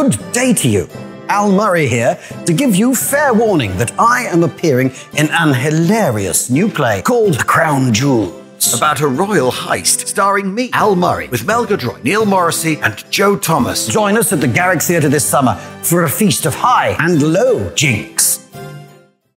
Good day to you. Al Murray here to give you fair warning that I am appearing in an hilarious new play called The Crown Jewels, about a royal heist starring me, Al Murray, with Mel Gilroy, Neil Morrissey and Joe Thomas. Join us at the Garrick Theatre this summer for a feast of high and low jinks.